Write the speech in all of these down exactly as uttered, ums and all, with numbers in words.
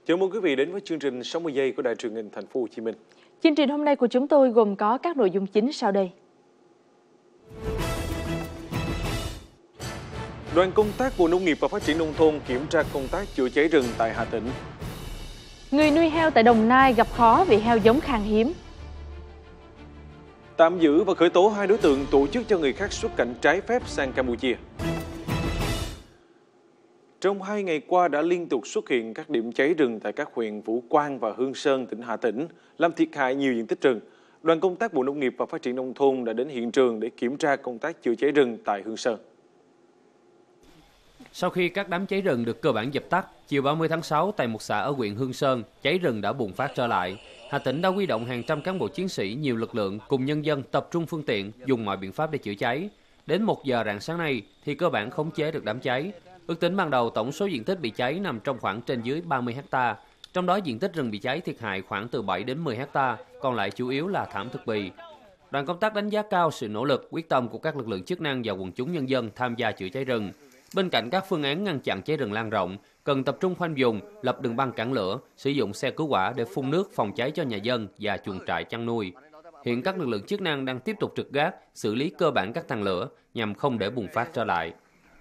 Chào mừng quý vị đến với chương trình sáu mươi giây của Đài Truyền hình Thành phố Hồ Chí Minh. Chương trình hôm nay của chúng tôi gồm có các nội dung chính sau đây. Đoàn công tác Bộ Nông nghiệp và Phát triển Nông thôn kiểm tra công tác chữa cháy rừng tại Hà Tĩnh. Người nuôi heo tại Đồng Nai gặp khó vì heo giống khan hiếm. Tạm giữ và khởi tố hai đối tượng tổ chức cho người khác xuất cảnh trái phép sang Campuchia. Trong hai ngày qua đã liên tục xuất hiện các điểm cháy rừng tại các huyện Vũ Quang và Hương Sơn, tỉnh Hà Tĩnh, làm thiệt hại nhiều diện tích rừng. Đoàn công tác Bộ Nông nghiệp và Phát triển Nông thôn đã đến hiện trường để kiểm tra công tác chữa cháy rừng tại Hương Sơn. Sau khi các đám cháy rừng được cơ bản dập tắt, chiều ba mươi tháng sáu tại một xã ở huyện Hương Sơn, cháy rừng đã bùng phát trở lại. Hà Tĩnh đã huy động hàng trăm cán bộ chiến sĩ, nhiều lực lượng cùng nhân dân tập trung phương tiện, dùng mọi biện pháp để chữa cháy. Đến một giờ rạng sáng nay thì cơ bản khống chế được đám cháy. Ước tính ban đầu tổng số diện tích bị cháy nằm trong khoảng trên dưới ba mươi héc ta, trong đó diện tích rừng bị cháy thiệt hại khoảng từ bảy đến mười héc ta, còn lại chủ yếu là thảm thực bì. Đoàn công tác đánh giá cao sự nỗ lực, quyết tâm của các lực lượng chức năng và quần chúng nhân dân tham gia chữa cháy rừng. Bên cạnh các phương án ngăn chặn cháy rừng lan rộng, cần tập trung khoanh vùng, lập đường băng cản lửa, sử dụng xe cứu hỏa để phun nước phòng cháy cho nhà dân và chuồng trại chăn nuôi. Hiện các lực lượng chức năng đang tiếp tục trực gác, xử lý cơ bản các tàn lửa nhằm không để bùng phát trở lại.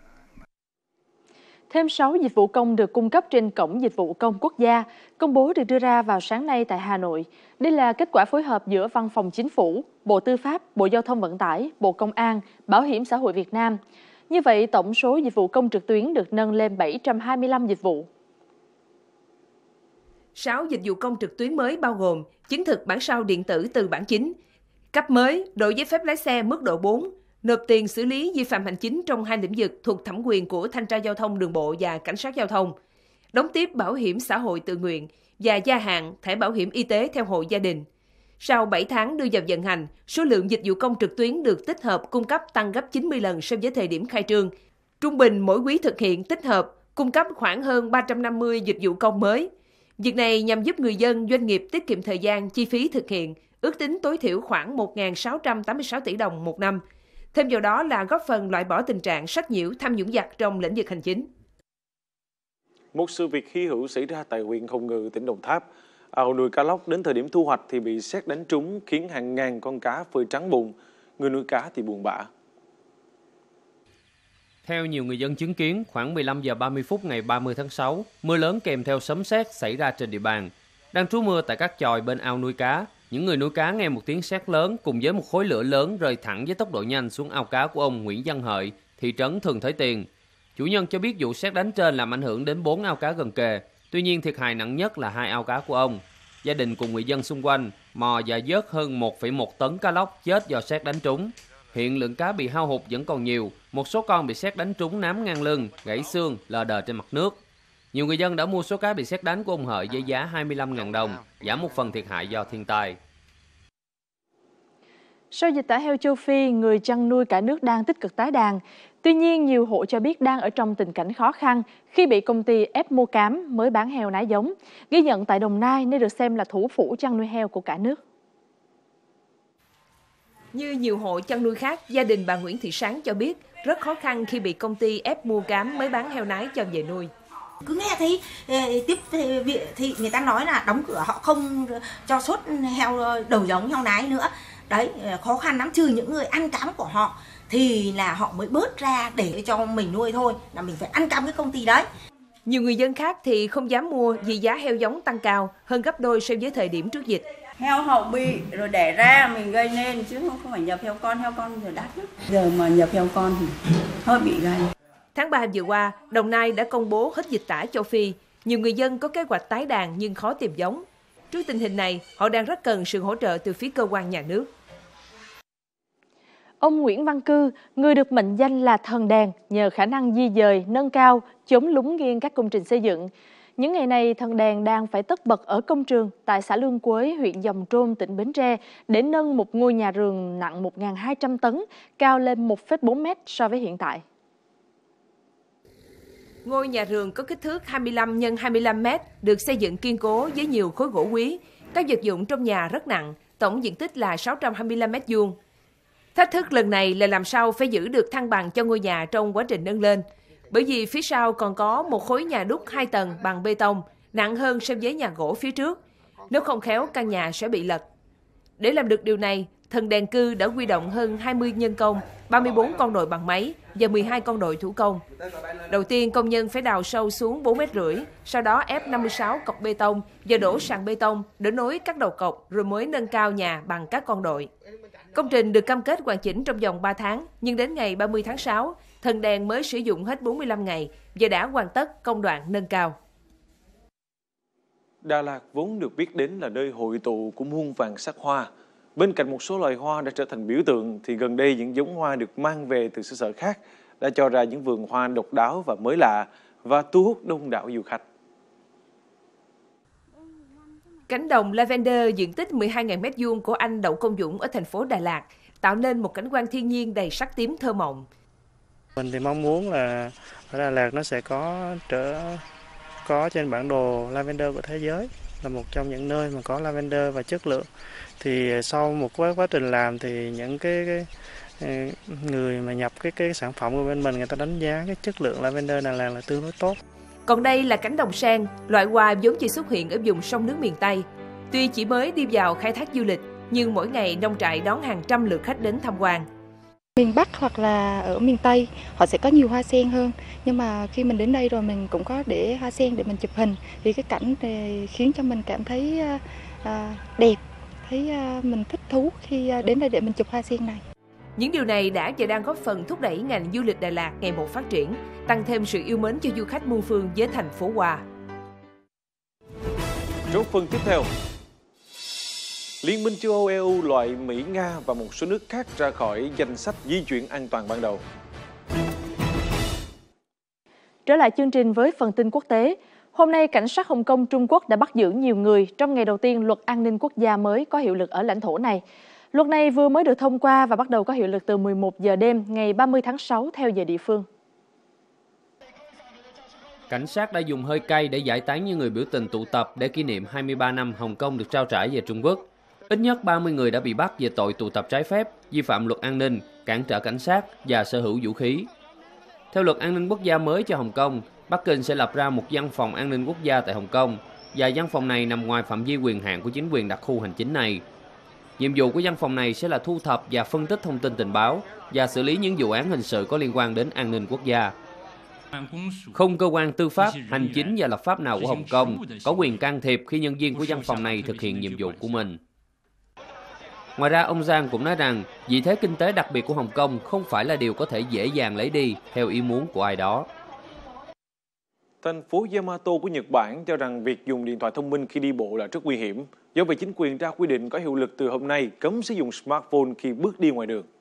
Thêm sáu dịch vụ công được cung cấp trên Cổng Dịch vụ Công Quốc gia. Công bố được đưa ra vào sáng nay tại Hà Nội. Đây là kết quả phối hợp giữa Văn phòng Chính phủ, Bộ Tư pháp, Bộ Giao thông Vận tải, Bộ Công an, Bảo hiểm xã hội Việt Nam. Như vậy, tổng số dịch vụ công trực tuyến được nâng lên bảy trăm hai mươi lăm dịch vụ. sáu dịch vụ công trực tuyến mới bao gồm chứng thực bản sao điện tử từ bản chính, cấp mới, đổi giấy phép lái xe mức độ bốn, nộp tiền xử lý vi phạm hành chính trong hai lĩnh vực thuộc thẩm quyền của Thanh tra Giao thông Đường bộ và Cảnh sát Giao thông, đóng tiếp bảo hiểm xã hội tự nguyện và gia hạn thẻ bảo hiểm y tế theo hộ gia đình. Sau bảy tháng đưa vào vận hành, số lượng dịch vụ công trực tuyến được tích hợp cung cấp tăng gấp chín mươi lần so với thời điểm khai trương. Trung bình mỗi quý thực hiện tích hợp, cung cấp khoảng hơn ba trăm năm mươi dịch vụ công mới. Việc này nhằm giúp người dân, doanh nghiệp tiết kiệm thời gian, chi phí thực hiện, ước tính tối thiểu khoảng một nghìn sáu trăm tám mươi sáu tỷ đồng một năm. Thêm vào đó là góp phần loại bỏ tình trạng sách nhiễu tham nhũng vặt trong lĩnh vực hành chính. Một sự việc hy hữu xảy ra tại huyện Hồng Ngự, tỉnh Đồng Tháp. Ao nuôi cá lóc đến thời điểm thu hoạch thì bị sét đánh trúng khiến hàng ngàn con cá phơi trắng bụng. Người nuôi cá thì buồn bã. Theo nhiều người dân chứng kiến, khoảng mười lăm giờ ba mươi phút ngày ba mươi tháng sáu, mưa lớn kèm theo sấm sét xảy ra trên địa bàn. Đang trú mưa tại các chòi bên ao nuôi cá, những người nuôi cá nghe một tiếng sét lớn cùng với một khối lửa lớn rơi thẳng với tốc độ nhanh xuống ao cá của ông Nguyễn Văn Hợi, thị trấn Thường Thới Tiền. Chủ nhân cho biết vụ sét đánh trên làm ảnh hưởng đến bốn ao cá gần kề. Tuy nhiên thiệt hại nặng nhất là hai ao cá của ông. Gia đình cùng người dân xung quanh mò và vớt hơn một phẩy một tấn cá lóc chết do sét đánh trúng. Hiện lượng cá bị hao hụt vẫn còn nhiều, một số con bị sét đánh trúng nám ngang lưng, gãy xương, lờ đờ trên mặt nước. Nhiều người dân đã mua số cá bị sét đánh của ông Hợi với giá hai mươi lăm nghìn đồng, giảm một phần thiệt hại do thiên tai. Sau dịch tả heo châu Phi, người chăn nuôi cả nước đang tích cực tái đàn. Tuy nhiên, nhiều hộ cho biết đang ở trong tình cảnh khó khăn khi bị công ty ép mua cám mới bán heo nái giống. Ghi nhận tại Đồng Nai, nơi được xem là thủ phủ chăn nuôi heo của cả nước. Như nhiều hộ chăn nuôi khác, gia đình bà Nguyễn Thị Sáng cho biết rất khó khăn khi bị công ty ép mua cám mới bán heo nái cho về nuôi. Cứ nghe thấy tiếp thì người ta nói là đóng cửa, họ không cho xuất heo đầu giống, heo nái nữa. Đấy, khó khăn lắm, trừ những người ăn cám của họ thì là họ mới bớt ra để cho mình nuôi thôi, là mình phải ăn cám cái công ty đấy. Nhiều người dân khác thì không dám mua vì giá heo giống tăng cao hơn gấp đôi so với thời điểm trước dịch. Heo hậu bị rồi đẻ ra mình gây nên chứ không phải nhập heo con, heo con rồi đắt lắm. Giờ mà nhập heo con thì hơi bị gây. Tháng ba vừa qua, Đồng Nai đã công bố hết dịch tả châu Phi. Nhiều người dân có kế hoạch tái đàn nhưng khó tìm giống. Trước tình hình này, họ đang rất cần sự hỗ trợ từ phía cơ quan nhà nước. Ông Nguyễn Văn Cư, người được mệnh danh là thần đèn nhờ khả năng di dời, nâng cao, chống lún nghiêng các công trình xây dựng. Những ngày này, thần đèn đang phải tất bật ở công trường tại xã Lương Quới, huyện Giồng Trôm, tỉnh Bến Tre để nâng một ngôi nhà rường nặng một nghìn hai trăm tấn, cao lên một phẩy bốn mét so với hiện tại. Ngôi nhà rường có kích thước hai mươi lăm nhân hai mươi lăm mét, được xây dựng kiên cố với nhiều khối gỗ quý. Các vật dụng trong nhà rất nặng, tổng diện tích là sáu trăm hai mươi lăm mét vuông. Thách thức lần này là làm sao phải giữ được thăng bằng cho ngôi nhà trong quá trình nâng lên. Bởi vì phía sau còn có một khối nhà đúc hai tầng bằng bê tông, nặng hơn so với nhà gỗ phía trước. Nếu không khéo, căn nhà sẽ bị lật. Để làm được điều này, thần đèn cư đã huy động hơn hai mươi nhân công, ba mươi bốn con nồi bằng máy và mười hai con nồi thủ công. Đầu tiên, công nhân phải đào sâu xuống bốn mét rưỡi, sau đó ép năm mươi sáu cọc bê tông và đổ sàn bê tông để nối các đầu cọc rồi mới nâng cao nhà bằng các con nồi. Công trình được cam kết hoàn chỉnh trong vòng ba tháng, nhưng đến ngày ba mươi tháng sáu, thần đèn mới sử dụng hết bốn mươi lăm ngày và đã hoàn tất công đoạn nâng cao. Đà Lạt vốn được biết đến là nơi hội tụ của muôn vàn sắc hoa. Bên cạnh một số loài hoa đã trở thành biểu tượng, thì gần đây những giống hoa được mang về từ xứ sở khác đã cho ra những vườn hoa độc đáo và mới lạ và thu hút đông đảo du khách. Cánh đồng lavender diện tích mười hai nghìn mét vuông của anh Đậu Công Dũng ở thành phố Đà Lạt tạo nên một cảnh quan thiên nhiên đầy sắc tím thơ mộng. Mình thì mong muốn là ở Đà Lạt nó sẽ có trở có trên bản đồ lavender của thế giới, là một trong những nơi mà có lavender và chất lượng. Thì sau một quá, quá trình làm thì những cái, cái người mà nhập cái cái sản phẩm của bên mình, người ta đánh giá cái chất lượng lavender Đà Lạt là tương đối tốt. Còn đây là cánh đồng sen, loại hoa vốn chỉ xuất hiện ở vùng sông nước miền Tây. Tuy chỉ mới đi vào khai thác du lịch, nhưng mỗi ngày nông trại đón hàng trăm lượt khách đến tham quan. Miền Bắc hoặc là ở miền Tây họ sẽ có nhiều hoa sen hơn, nhưng mà khi mình đến đây rồi mình cũng có để hoa sen để mình chụp hình, thì cái cảnh này khiến cho mình cảm thấy à, đẹp, thấy à, mình thích thú khi đến đây để mình chụp hoa sen này. Những điều này đã và đang góp phần thúc đẩy ngành du lịch Đà Lạt ngày một phát triển, tăng thêm sự yêu mến cho du khách muôn phương với thành phố hoa. Trong phần tiếp theo, Liên minh châu Âu E U loại Mỹ, Nga và một số nước khác ra khỏi danh sách di chuyển an toàn ban đầu. Trở lại chương trình với phần tin quốc tế. Hôm nay, cảnh sát Hồng Kông, Trung Quốc đã bắt giữ nhiều người trong ngày đầu tiên luật an ninh quốc gia mới có hiệu lực ở lãnh thổ này. Luật này vừa mới được thông qua và bắt đầu có hiệu lực từ mười một giờ đêm ngày ba mươi tháng sáu theo giờ địa phương. Cảnh sát đã dùng hơi cay để giải tán những người biểu tình tụ tập để kỷ niệm hai mươi ba năm Hồng Kông được trao trả về Trung Quốc. Ít nhất ba mươi người đã bị bắt về tội tụ tập trái phép, vi phạm luật an ninh, cản trở cảnh sát và sở hữu vũ khí. Theo luật an ninh quốc gia mới cho Hồng Kông, Bắc Kinh sẽ lập ra một văn phòng an ninh quốc gia tại Hồng Kông, và văn phòng này nằm ngoài phạm vi quyền hạn của chính quyền đặc khu hành chính này. Nhiệm vụ của văn phòng này sẽ là thu thập và phân tích thông tin tình báo và xử lý những vụ án hình sự có liên quan đến an ninh quốc gia. Không cơ quan tư pháp, hành chính và lập pháp nào của Hồng Kông có quyền can thiệp khi nhân viên của văn phòng này thực hiện nhiệm vụ của mình. Ngoài ra, ông Giang cũng nói rằng vị thế kinh tế đặc biệt của Hồng Kông không phải là điều có thể dễ dàng lấy đi theo ý muốn của ai đó. Thành phố Yamato của Nhật Bản cho rằng việc dùng điện thoại thông minh khi đi bộ là rất nguy hiểm. Do vậy, chính quyền ra quy định có hiệu lực từ hôm nay cấm sử dụng smartphone khi bước đi ngoài đường.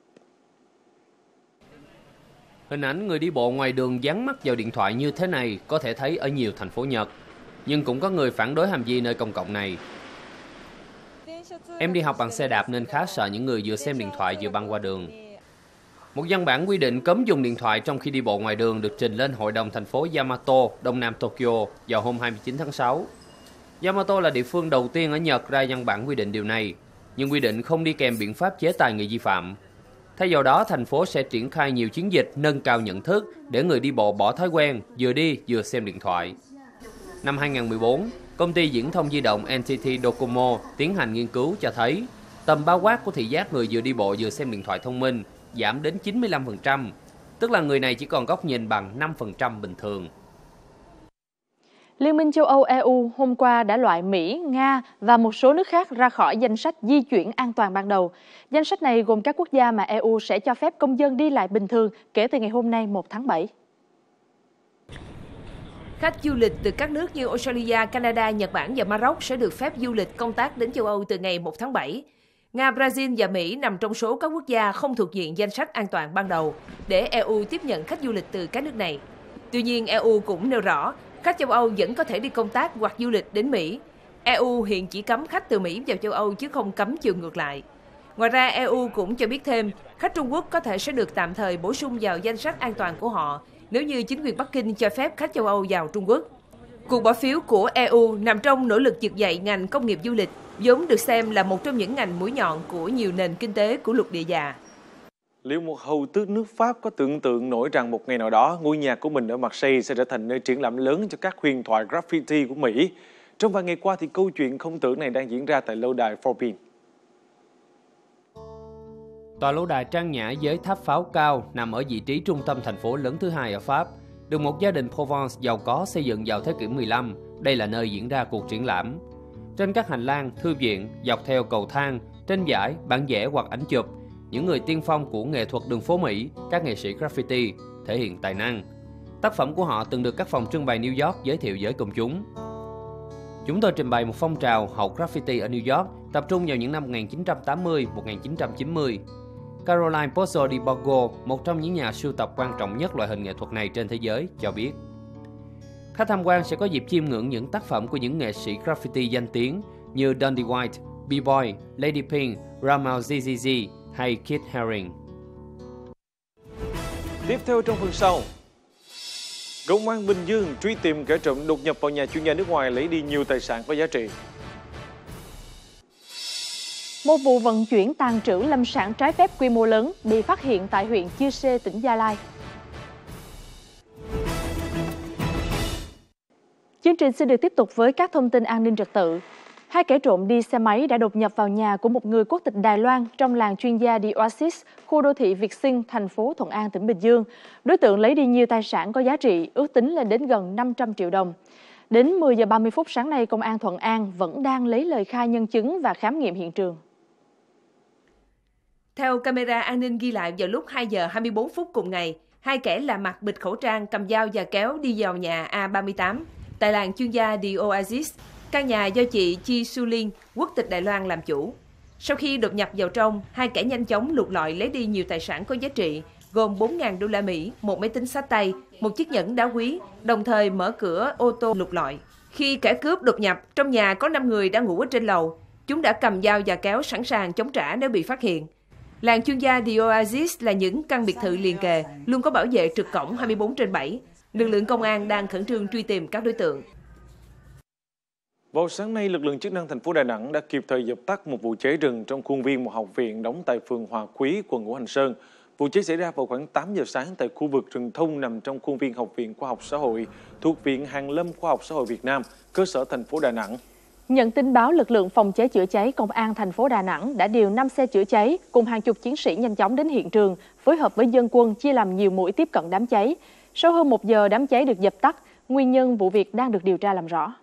Hình ảnh người đi bộ ngoài đường dán mắt vào điện thoại như thế này có thể thấy ở nhiều thành phố Nhật. Nhưng cũng có người phản đối hành vi nơi công cộng này. Em đi học bằng xe đạp nên khá sợ những người vừa xem điện thoại vừa băng qua đường. Một văn bản quy định cấm dùng điện thoại trong khi đi bộ ngoài đường được trình lên Hội đồng thành phố Yamato, đông nam Tokyo vào hôm hai mươi chín tháng sáu. Yamato là địa phương đầu tiên ở Nhật ra văn bản quy định điều này, nhưng quy định không đi kèm biện pháp chế tài người vi phạm. Thay vào đó, thành phố sẽ triển khai nhiều chiến dịch nâng cao nhận thức để người đi bộ bỏ thói quen vừa đi vừa xem điện thoại. Năm hai nghìn không trăm mười bốn, công ty viễn thông di động en tê tê Docomo tiến hành nghiên cứu cho thấy tầm bao quát của thị giác người vừa đi bộ vừa xem điện thoại thông minh giảm đến chín mươi lăm phần trăm, tức là người này chỉ còn góc nhìn bằng năm phần trăm bình thường. Liên minh châu Âu E U hôm qua đã loại Mỹ, Nga và một số nước khác ra khỏi danh sách di chuyển an toàn ban đầu. Danh sách này gồm các quốc gia mà E U sẽ cho phép công dân đi lại bình thường kể từ ngày hôm nay một tháng bảy. Khách du lịch từ các nước như Australia, Canada, Nhật Bản và Maroc sẽ được phép du lịch công tác đến châu Âu từ ngày một tháng bảy. Nga, Brazil và Mỹ nằm trong số các quốc gia không thuộc diện danh sách an toàn ban đầu để E U tiếp nhận khách du lịch từ các nước này. Tuy nhiên, E U cũng nêu rõ khách châu Âu vẫn có thể đi công tác hoặc du lịch đến Mỹ. E U hiện chỉ cấm khách từ Mỹ vào châu Âu chứ không cấm chiều ngược lại. Ngoài ra, E U cũng cho biết thêm khách Trung Quốc có thể sẽ được tạm thời bổ sung vào danh sách an toàn của họ nếu như chính quyền Bắc Kinh cho phép khách châu Âu vào Trung Quốc. Cuộc bỏ phiếu của E U nằm trong nỗ lực vực dậy ngành công nghiệp du lịch, vốn được xem là một trong những ngành mũi nhọn của nhiều nền kinh tế của lục địa già. Liệu một hầu tước nước Pháp có tưởng tượng nổi rằng một ngày nào đó ngôi nhà của mình ở Marseille sẽ trở thành nơi triển lãm lớn cho các huyền thoại graffiti của Mỹ? Trong vài ngày qua thì câu chuyện không tưởng này đang diễn ra tại lâu đài Forbin. Tòa lâu đài trang nhã với tháp pháo cao nằm ở vị trí trung tâm thành phố lớn thứ hai ở Pháp, được một gia đình Provence giàu có xây dựng vào thế kỷ mười lăm. Đây là nơi diễn ra cuộc triển lãm. Trên các hành lang, thư viện, dọc theo cầu thang, trên dải, bản vẽ hoặc ảnh chụp, những người tiên phong của nghệ thuật đường phố Mỹ, các nghệ sĩ graffiti, thể hiện tài năng. Tác phẩm của họ từng được các phòng trưng bày New York giới thiệu với công chúng. Chúng tôi trình bày một phong trào hậu graffiti ở New York, tập trung vào những năm một nghìn chín trăm tám mươi đến một nghìn chín trăm chín mươi. Caroline Pozzo di Borgo, một trong những nhà sưu tập quan trọng nhất loại hình nghệ thuật này trên thế giới, cho biết. Khách tham quan sẽ có dịp chiêm ngưỡng những tác phẩm của những nghệ sĩ graffiti danh tiếng như Dundee White, B-Boy, Lady Pink, Ramal Zizizi hay Kid Haring. Tiếp theo trong phần sau, Công an Bình Dương truy tìm kẻ trộm đột nhập vào nhà chuyên gia nước ngoài lấy đi nhiều tài sản có giá trị. Một vụ vận chuyển tàn trữ lâm sản trái phép quy mô lớn bị phát hiện tại huyện Chư Sê, tỉnh Gia Lai. Chương trình sẽ được tiếp tục với các thông tin an ninh trật tự. Hai kẻ trộm đi xe máy đã đột nhập vào nhà của một người quốc tịch Đài Loan trong làng chuyên gia The Oasis, khu đô thị Việt Sinh, thành phố Thuận An, tỉnh Bình Dương. Đối tượng lấy đi nhiều tài sản có giá trị, ước tính lên đến gần năm trăm triệu đồng. Đến mười giờ ba mươi phút sáng nay, Công an Thuận An vẫn đang lấy lời khai nhân chứng và khám nghiệm hiện trường. Theo camera an ninh ghi lại vào lúc hai giờ hai mươi bốn phút cùng ngày, hai kẻ lạ mặt bịt khẩu trang, cầm dao và kéo đi vào nhà A ba mươi tám tại làng chuyên gia The Oasis, căn nhà do chị Chi Su Linh, quốc tịch Đài Loan làm chủ. Sau khi đột nhập vào trong, hai kẻ nhanh chóng lục lọi lấy đi nhiều tài sản có giá trị, gồm bốn nghìn đô la Mỹ, một máy tính xách tay, một chiếc nhẫn đá quý, đồng thời mở cửa ô tô lục lọi. Khi kẻ cướp đột nhập, trong nhà có năm người đang ngủ ở trên lầu. Chúng đã cầm dao và kéo sẵn sàng chống trả nếu bị phát hiện. Làng chuyên gia The Oasis là những căn biệt thự liền kề, luôn có bảo vệ trực cổng hai mươi bốn trên bảy. Lực lượng công an đang khẩn trương truy tìm các đối tượng. Vào sáng nay, lực lượng chức năng thành phố Đà Nẵng đã kịp thời dập tắt một vụ cháy rừng trong khuôn viên một học viện đóng tại phường Hòa Quý, quận Ngũ Hành Sơn. Vụ cháy xảy ra vào khoảng tám giờ sáng tại khu vực rừng thông nằm trong khuôn viên Học viện Khoa học Xã hội thuộc Viện Hàn lâm Khoa học Xã hội Việt Nam, cơ sở thành phố Đà Nẵng. Nhận tin báo, lực lượng phòng cháy chữa cháy Công an thành phố Đà Nẵng đã điều năm xe chữa cháy cùng hàng chục chiến sĩ nhanh chóng đến hiện trường, phối hợp với dân quân chia làm nhiều mũi tiếp cận đám cháy. Sau hơn một giờ, đám cháy được dập tắt. Nguyên nhân vụ việc đang được điều tra làm rõ.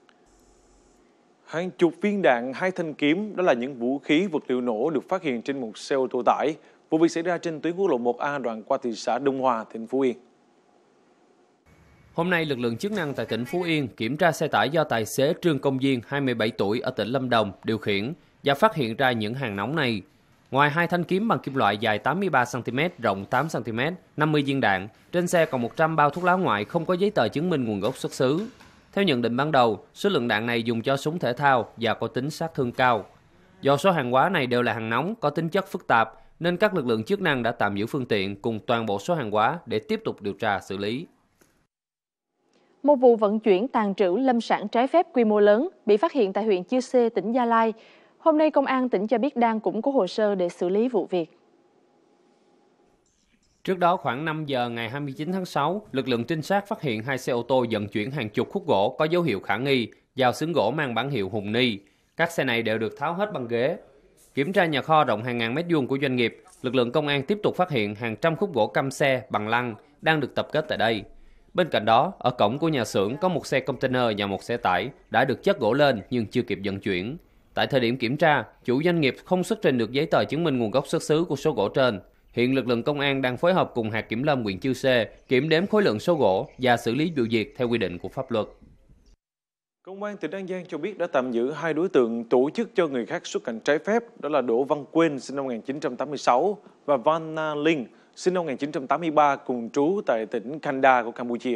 Hàng chục viên đạn, hai thanh kiếm, đó là những vũ khí vật liệu nổ được phát hiện trên một xe ô tô tải. Vụ việc xảy ra trên tuyến quốc lộ một A đoạn qua thị xã Đông Hòa, tỉnh Phú Yên. Hôm nay, lực lượng chức năng tại tỉnh Phú Yên kiểm tra xe tải do tài xế Trương Công Viên, hai mươi bảy tuổi, ở tỉnh Lâm Đồng điều khiển và phát hiện ra những hàng nóng này. Ngoài hai thanh kiếm bằng kim loại dài tám mươi ba xăng ti mét, rộng tám xăng ti mét, năm mươi viên đạn, trên xe còn một trăm bao thuốc lá ngoại không có giấy tờ chứng minh nguồn gốc xuất xứ. Theo nhận định ban đầu, số lượng đạn này dùng cho súng thể thao và có tính sát thương cao. Do số hàng hóa này đều là hàng nóng, có tính chất phức tạp, nên các lực lượng chức năng đã tạm giữ phương tiện cùng toàn bộ số hàng hóa để tiếp tục điều tra xử lý. Một vụ vận chuyển tàn trữ lâm sản trái phép quy mô lớn bị phát hiện tại huyện Chư Sê, tỉnh Gia Lai. Hôm nay, Công an tỉnh cho biết đang củng cố hồ sơ để xử lý vụ việc. Trước đó, khoảng năm giờ ngày hai mươi chín tháng sáu, lực lượng trinh sát phát hiện hai xe ô tô vận chuyển hàng chục khúc gỗ có dấu hiệu khả nghi vào xưởng gỗ mang bản hiệu Hùng Ni. Các xe này đều được tháo hết băng ghế. Kiểm tra nhà kho rộng hàng ngàn mét vuông của doanh nghiệp, lực lượng công an tiếp tục phát hiện hàng trăm khúc gỗ căm xe bằng lăng đang được tập kết tại đây. Bên cạnh đó, ở cổng của nhà xưởng có một xe container và một xe tải đã được chất gỗ lên nhưng chưa kịp vận chuyển. Tại thời điểm kiểm tra, chủ doanh nghiệp không xuất trình được giấy tờ chứng minh nguồn gốc xuất xứ của số gỗ trên. Hiện lực lượng công an đang phối hợp cùng hạt kiểm lâm huyện Chư Sê kiểm đếm khối lượng số gỗ và xử lý vụ việc theo quy định của pháp luật. Công an tỉnh An Giang cho biết đã tạm giữ hai đối tượng tổ chức cho người khác xuất cảnh trái phép, đó là Đỗ Văn Quên sinh năm một nghìn chín trăm tám mươi sáu và Van Na Linh sinh năm một nghìn chín trăm tám mươi ba, cùng trú tại tỉnh Kanda của Campuchia.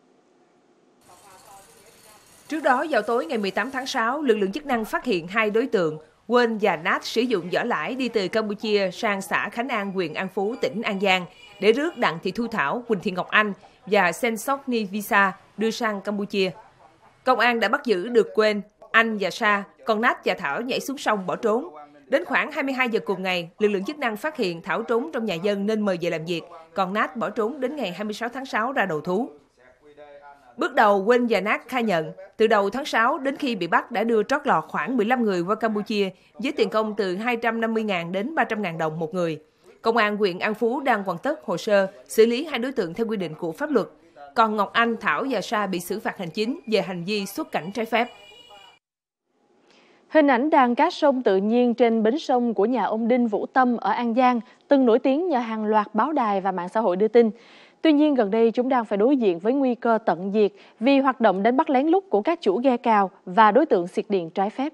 Trước đó, vào tối ngày mười tám tháng sáu, lực lượng chức năng phát hiện hai đối tượng Quên và Nát sử dụng giỏ lãi đi từ Campuchia sang xã Khánh An, huyện An Phú, tỉnh An Giang để rước Đặng Thị Thu Thảo, Quỳnh Thị Ngọc Anh và Sensok Ni Visa đưa sang Campuchia. Công an đã bắt giữ được Quên, Anh và Sa, còn Nát và Thảo nhảy xuống sông bỏ trốn. Đến khoảng hai mươi hai giờ cùng ngày, lực lượng chức năng phát hiện Thảo trốn trong nhà dân nên mời về làm việc, còn Nát bỏ trốn đến ngày hai mươi sáu tháng sáu ra đầu thú. Bước đầu, Quên và Nát khai nhận, từ đầu tháng sáu đến khi bị bắt đã đưa trót lọt khoảng mười lăm người qua Campuchia với tiền công từ hai trăm năm mươi nghìn đến ba trăm nghìn đồng một người. Công an huyện An Phú đang hoàn tất hồ sơ xử lý hai đối tượng theo quy định của pháp luật. Còn Ngọc Anh, Thảo và Sa bị xử phạt hành chính về hành vi xuất cảnh trái phép. Hình ảnh đàn cá sông tự nhiên trên bến sông của nhà ông Đinh Vũ Tâm ở An Giang từng nổi tiếng nhờ hàng loạt báo đài và mạng xã hội đưa tin. Tuy nhiên, gần đây chúng đang phải đối diện với nguy cơ tận diệt vì hoạt động đánh bắt lén lút của các chủ ghe cào và đối tượng xịt điện trái phép.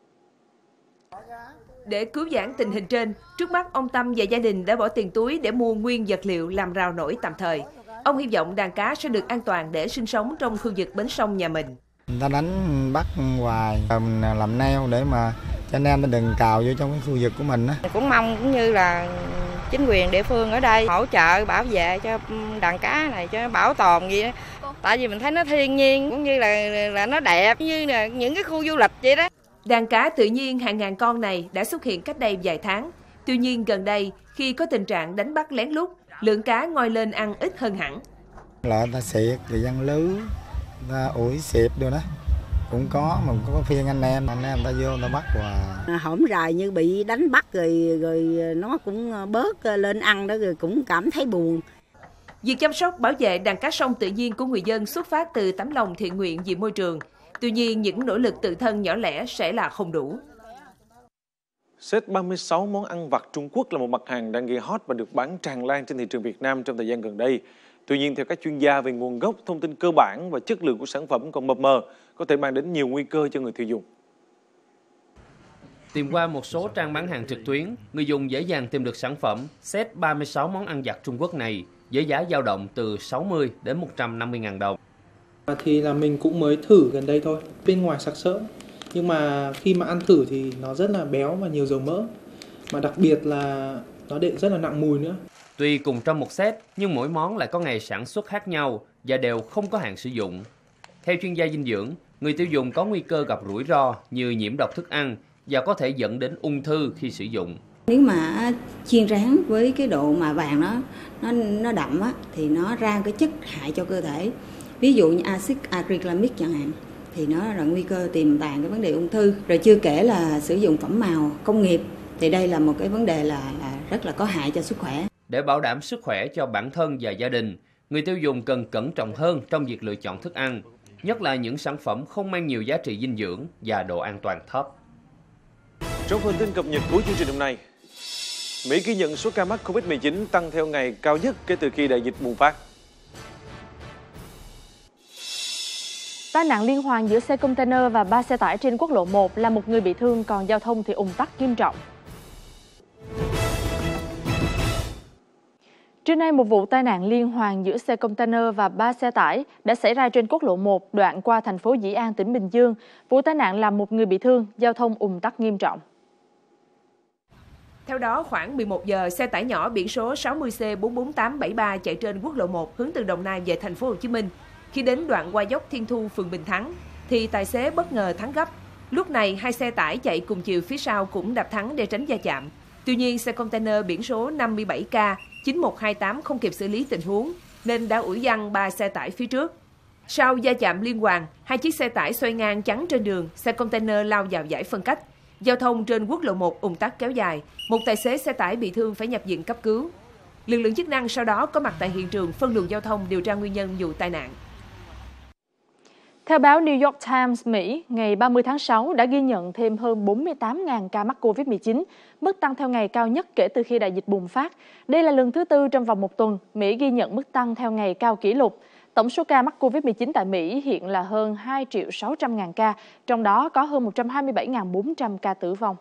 Để cứu vãn tình hình trên, trước mắt ông Tâm và gia đình đã bỏ tiền túi để mua nguyên vật liệu làm rào nổi tạm thời. Ông hy vọng đàn cá sẽ được an toàn để sinh sống trong khu vực bến sông nhà mình. Người ta đánh bắt hoài, mình làm neo để mà cho anh em đừng cào vô trong cái khu vực của mình á. Cũng mong cũng như là chính quyền địa phương ở đây hỗ trợ bảo vệ cho đàn cá này cho nó bảo tồn gì đó. Tại vì mình thấy nó thiên nhiên cũng như là là nó đẹp như là những cái khu du lịch vậy đó. Đàn cá tự nhiên hàng ngàn con này đã xuất hiện cách đây vài tháng. Tuy nhiên gần đây khi có tình trạng đánh bắt lén lút, lượng cá ngoi lên ăn ít hơn hẳn. Là ta xịt, rồi giăng lưới, ta ủi xịt rồi đó. Cũng có, mà cũng có phiên anh em, anh em ta vô ta bắt hoài. Hổm rày như bị đánh bắt rồi rồi nó cũng bớt lên ăn đó rồi cũng cảm thấy buồn. Việc chăm sóc bảo vệ đàn cá sông tự nhiên của người dân xuất phát từ tấm lòng thiện nguyện vì môi trường. Tuy nhiên, những nỗ lực tự thân nhỏ lẻ sẽ là không đủ. Set ba mươi sáu món ăn vặt Trung Quốc là một mặt hàng đang gây hot và được bán tràn lan trên thị trường Việt Nam trong thời gian gần đây. Tuy nhiên, theo các chuyên gia về nguồn gốc, thông tin cơ bản và chất lượng của sản phẩm còn mập mờ, có thể mang đến nhiều nguy cơ cho người tiêu dùng. Tìm qua một số trang bán hàng trực tuyến, người dùng dễ dàng tìm được sản phẩm set ba mươi sáu món ăn vặt Trung Quốc này với giá dao động từ sáu mươi đến một trăm năm mươi nghìn đồng. Thì là mình cũng mới thử gần đây thôi, bên ngoài sặc sỡ, nhưng mà khi mà ăn thử thì nó rất là béo và nhiều dầu mỡ, mà đặc biệt là nó đệ rất là nặng mùi nữa. Tuy cùng trong một set nhưng mỗi món lại có ngày sản xuất khác nhau và đều không có hạn sử dụng. Theo chuyên gia dinh dưỡng, người tiêu dùng có nguy cơ gặp rủi ro như nhiễm độc thức ăn và có thể dẫn đến ung thư khi sử dụng. Nếu mà chiên rán với cái độ mà vàng nó nó nó đậm á thì nó ra cái chất hại cho cơ thể. Ví dụ như axit acrylamide chẳng hạn thì nó là nguy cơ tiềm tàng cái vấn đề ung thư. Rồi chưa kể là sử dụng phẩm màu công nghiệp thì đây là một cái vấn đề là, là rất là có hại cho sức khỏe. Để bảo đảm sức khỏe cho bản thân và gia đình, người tiêu dùng cần cẩn trọng hơn trong việc lựa chọn thức ăn, nhất là những sản phẩm không mang nhiều giá trị dinh dưỡng và độ an toàn thấp. Trong phần tin cập nhật cuối chương trình hôm nay, Mỹ ghi nhận số ca mắc Covid mười chín tăng theo ngày cao nhất kể từ khi đại dịch bùng phát. Tai nạn liên hoàn giữa xe container và ba xe tải trên quốc lộ một làm một người bị thương, còn giao thông thì ùn tắc nghiêm trọng. Trưa nay, một vụ tai nạn liên hoàn giữa xe container và ba xe tải đã xảy ra trên quốc lộ một đoạn qua thành phố Dĩ An, tỉnh Bình Dương. Vụ tai nạn làm một người bị thương, giao thông ùn tắc nghiêm trọng. Theo đó, khoảng mười một giờ, xe tải nhỏ biển số sáu mươi C bốn bốn tám bảy ba chạy trên quốc lộ một hướng từ Đồng Nai về thành phố Hồ Chí Minh. Khi đến đoạn qua dốc Thiên Thu, phường Bình Thắng, thì tài xế bất ngờ thắng gấp. Lúc này, hai xe tải chạy cùng chiều phía sau cũng đạp thắng để tránh va chạm. Tuy nhiên, xe container biển số năm mươi bảy K chín một hai tám không kịp xử lý tình huống, nên đã ủi văng ba xe tải phía trước. Sau va chạm liên hoàn, hai chiếc xe tải xoay ngang chắn trên đường, xe container lao vào giải phân cách. Giao thông trên quốc lộ một ùn tắc kéo dài, một tài xế xe tải bị thương phải nhập viện cấp cứu. Lực lượng chức năng sau đó có mặt tại hiện trường phân luồng giao thông điều tra nguyên nhân vụ tai nạn. Theo báo New York Times, Mỹ ngày ba mươi tháng sáu đã ghi nhận thêm hơn bốn mươi tám nghìn ca mắc Covid mười chín, mức tăng theo ngày cao nhất kể từ khi đại dịch bùng phát. Đây là lần thứ tư trong vòng một tuần, Mỹ ghi nhận mức tăng theo ngày cao kỷ lục. Tổng số ca mắc Covid mười chín tại Mỹ hiện là hơn hai triệu sáu trăm nghìn ca, trong đó có hơn một trăm hai mươi bảy nghìn bốn trăm ca tử vong.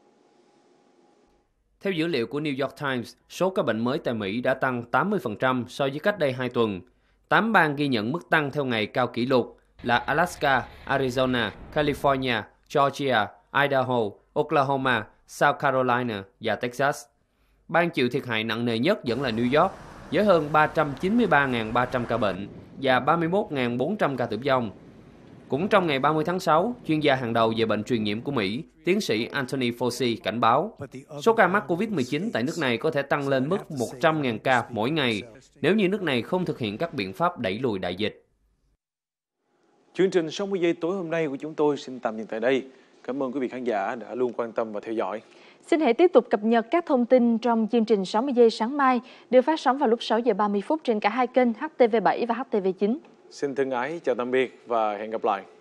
Theo dữ liệu của New York Times, số ca bệnh mới tại Mỹ đã tăng tám mươi phần trăm so với cách đây hai tuần. Tám bang ghi nhận mức tăng theo ngày cao kỷ lục là Alaska, Arizona, California, Georgia, Idaho, Oklahoma, South Carolina và Texas. Bang chịu thiệt hại nặng nề nhất vẫn là New York, với hơn ba trăm chín mươi ba nghìn ba trăm ca bệnh và ba mươi mốt nghìn bốn trăm ca tử vong. Cũng trong ngày ba mươi tháng sáu, chuyên gia hàng đầu về bệnh truyền nhiễm của Mỹ, tiến sĩ Anthony Fauci cảnh báo số ca mắc Covid mười chín tại nước này có thể tăng lên mức một trăm nghìn ca mỗi ngày nếu như nước này không thực hiện các biện pháp đẩy lùi đại dịch. Chương trình sáu mươi giây tối hôm nay của chúng tôi xin tạm dừng tại đây. Cảm ơn quý vị khán giả đã luôn quan tâm và theo dõi. Xin hãy tiếp tục cập nhật các thông tin trong chương trình sáu mươi giây sáng mai được phát sóng vào lúc sáu giờ ba mươi phút trên cả hai kênh H T V bảy và H T V chín. Xin thân ái chào tạm biệt và hẹn gặp lại.